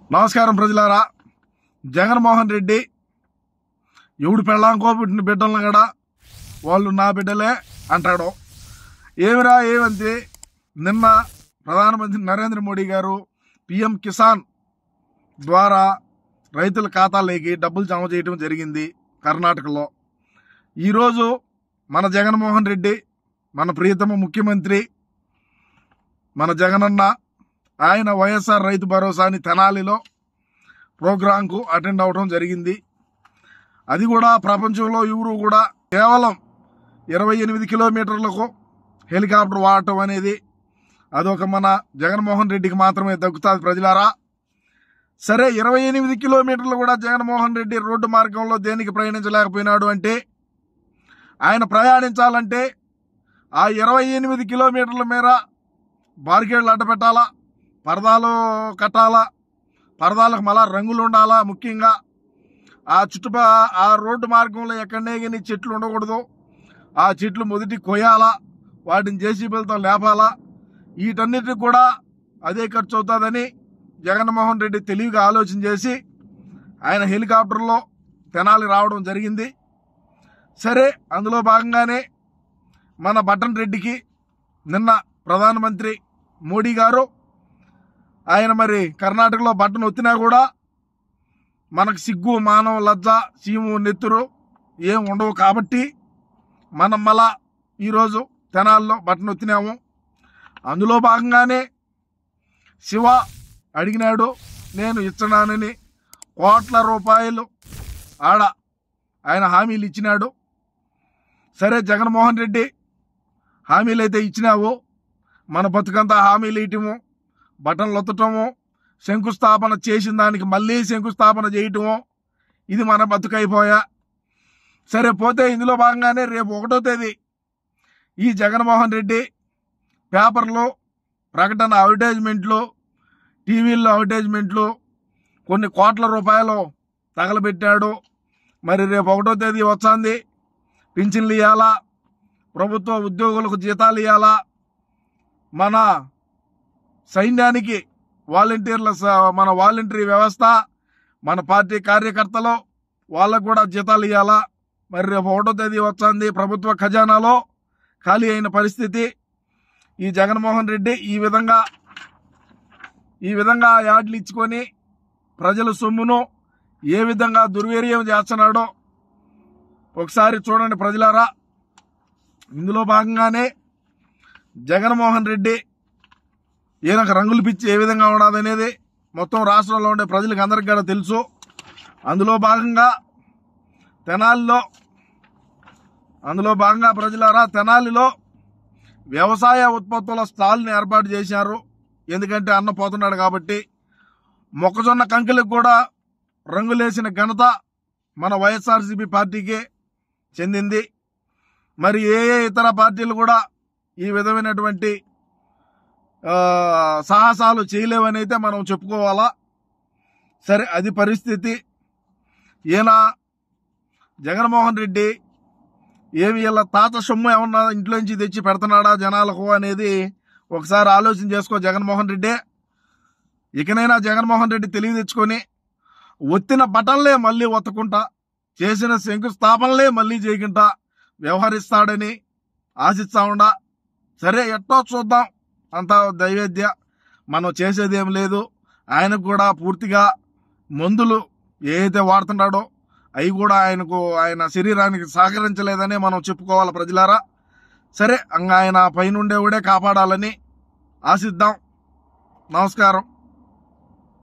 నమస్కారం ప్రజలారా. జగన్మోహన్ రెడ్డి ఎవడు పెళ్ళాంకో పుట్టిన బిడ్డలను కూడా వాళ్ళు నా బిడ్డలే అంటాడు. ఏమిరా ఏమంతే, నిన్న ప్రధానమంత్రి నరేంద్ర మోడీ గారు పిఎం కిసాన్ ద్వారా రైతుల ఖాతాలోకి డబ్బులు జమ చేయడం జరిగింది కర్ణాటకలో. ఈరోజు మన జగన్మోహన్ రెడ్డి, మన ప్రియతమ ముఖ్యమంత్రి మన జగనన్న, ఆయన వైఎస్ఆర్ రైతు భరోసాని తెనాలిలో ప్రోగ్రాంకు అటెండ్ అవడం జరిగింది. అది కూడా ప్రపంచంలో ఎవరు కూడా కేవలం 28 కిలోమీటర్లకు హెలికాప్టర్ వాడటం అనేది అదొక మన జగన్మోహన్ రెడ్డికి మాత్రమే దక్కుతుంది ప్రజలారా. సరే, 28 కిలోమీటర్లు కూడా జగన్మోహన్ రెడ్డి రోడ్డు మార్గంలో దేనికి ప్రయాణించలేకపోయినాడు అంటే, ఆయన ప్రయాణించాలంటే ఆ 28 కిలోమీటర్ల మేర బార్గేడ్లు అడ్డపెట్టాలా, పరదాలు కట్టాలా, పరదాలకు మళ్ళా రంగులు ఉండాలా. ముఖ్యంగా ఆ రోడ్డు మార్గంలో ఎక్కడనే కానీ చెట్లు ఉండకూడదు. ఆ చెట్లు మొదటి కొయ్యాలా, వాటిని జేసీబీలతో లేపాలా. వీటన్నిటికి కూడా అదే ఖర్చు అవుతుందని జగన్మోహన్ రెడ్డి తెలివిగా ఆలోచన చేసి ఆయన హెలికాప్టర్లో తెనాలి రావడం జరిగింది. సరే, అందులో భాగంగానే మన బటన్ రెడ్డికి నిన్న ప్రధానమంత్రి మోడీ గారు ఆయన మరి కర్ణాటకలో బటన్ ఒత్తినా కూడా మనకు సిగ్గు, మానం, లజ్జ, సీము, నెత్తురు ఏం ఉండవు కాబట్టి మనం మళ్ళా ఈరోజు తెనాల్లో బటన్ ఒత్తినాము. అందులో భాగంగానే శివ అడిగినాడు, నేను ఇస్తున్నానని కోట్ల రూపాయలు ఆడ ఆయన హామీలు ఇచ్చినాడు. సరే, జగన్మోహన్ రెడ్డి హామీలు అయితే ఇచ్చినావు, మన బతుకంతా హామీలు ఇయటము, బటన్లు ఒత్తటము, శంకుస్థాపన చేసిన దానికి మళ్ళీ శంకుస్థాపన చేయటము, ఇది మన బతుకైపోయా. సరే, పోతే ఇందులో భాగంగానే రేపు 1వ తేదీ ఈ జగన్మోహన్ రెడ్డి పేపర్లు, ప్రకటన, అడ్వర్టైజ్మెంట్లు, టీవీల్లో అడ్వర్టైజ్మెంట్లు కొన్ని కోట్ల రూపాయలు తగలబెట్టాడు. మరి రేపు 1వ తేదీ వచ్చింది, పింఛన్లు ఇవ్వాలా, ప్రభుత్వ ఉద్యోగులకు జీతాలు ఇవ్వాలా, మన సైన్యానికి వాలంటీర్ల మన వాలంటరీ వ్యవస్థ, మన పార్టీ కార్యకర్తలు వాళ్ళకు కూడా జీతాలు ఇవ్వాలా. మరి రేపు 1వ తేదీ వచ్చింది, ప్రభుత్వ ఖజానాలో ఖాళీ అయిన పరిస్థితి. ఈ జగన్మోహన్ రెడ్డి ఈ విధంగా యాడ్లు ఇచ్చుకొని ప్రజల సొమ్మును ఏ విధంగా దుర్వినియోగం చేస్తున్నాడో ఒకసారి చూడండి ప్రజలారా. ఇందులో భాగంగానే జగన్మోహన్ రెడ్డి ఈయనకు రంగులు పిచ్చి ఏ విధంగా ఉండదనేది మొత్తం రాష్ట్రంలో ఉండే ప్రజలకు అందరికీ కూడా తెలుసు. అందులో భాగంగా ప్రజలారా, తెనాలిలో వ్యవసాయ ఉత్పత్తుల స్టాల్ని ఏర్పాటు చేశారు. ఎందుకంటే అన్న పోతున్నాడు కాబట్టి. మొక్కజొన్న కంకులకు కూడా రంగులేసిన ఘనత మన వైఎస్ఆర్సీపీ పార్టీకే చెందింది. మరి ఏ ఇతర పార్టీలు కూడా ఈ విధమైనటువంటి సాహసాలు చేయలేవని అయితే మనం చెప్పుకోవాలా. సరే, అది పరిస్థితి. ఈయన జగన్మోహన్ రెడ్డి ఏమి ఇలా తాత సొమ్ము ఏమన్నా ఇంట్లోంచి తెచ్చి పెడుతున్నాడా జనాలకు అనేది ఒకసారి ఆలోచన చేసుకో జగన్మోహన్ రెడ్డి. ఇకనైనా జగన్మోహన్ రెడ్డి తెలివి తెచ్చుకొని ఒత్తిన బటన్లే మళ్ళీ ఒత్తకుంటా, చేసిన శంకుస్థాపనలే మళ్ళీ చేయకుండా వ్యవహరిస్తాడని ఆశిస్తా ఉండా. సరే, ఎట్టో చూద్దాం, అంతా దైవేద్య, మనం చేసేదేం లేదు. ఆయనకు కూడా పూర్తిగా మందులు ఏదైతే వాడుతున్నాడో అవి కూడా ఆయన శరీరానికి సహకరించలేదని మనం చెప్పుకోవాలి ప్రజలారా. సరే, ఆయన పైనుండేవాడే కాపాడాలని ఆశిద్దాం. నమస్కారం.